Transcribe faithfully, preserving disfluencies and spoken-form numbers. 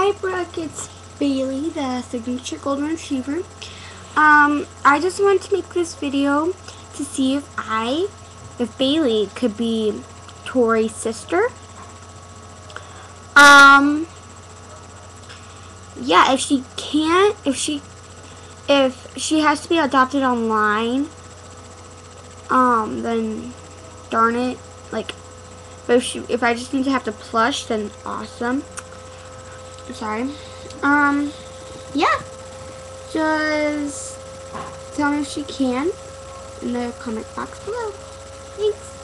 Hi Brooke, it's Bailey, the signature golden retriever. Um, I just wanted to make this video to see if I, if Bailey could be Tori's sister. Um, yeah, if she can't, if she, if she has to be adopted online, um, then darn it, like, but if she, if I just need to have the plush, then awesome. I'm sorry. Um, yeah. Just tell me if she can in the comment box below. Thanks.